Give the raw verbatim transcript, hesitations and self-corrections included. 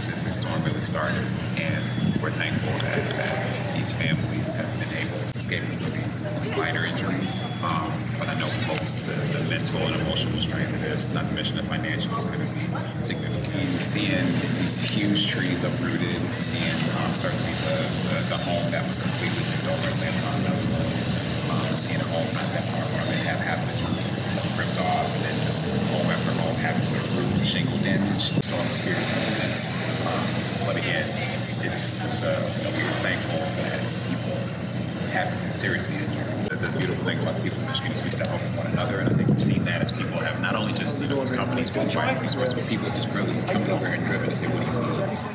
since this storm really started, and we're thankful that, that these families have been able to escape with minor injuries. Um, but I know folks, the, the mental and emotional strain of this, not to mention the financial, is going to be significant. Seeing these huge trees uprooted, seeing um, certainly the, the, the home that was completely ripped over in Lebanon, um, seeing a home not that far from it have half of its roof ripped off, and then just home after home having sort of roof shingle damage. Storm experiencing this. Um, but again, it's, it's uh, you know, we were thankful that people haven't been seriously injured. The, the beautiful thing about the people in Michigan is we step up for one another, and I think you've seen that as people have not only just, you know, as companies been trying to resources, but people have just really come over and driven and say, what do you need?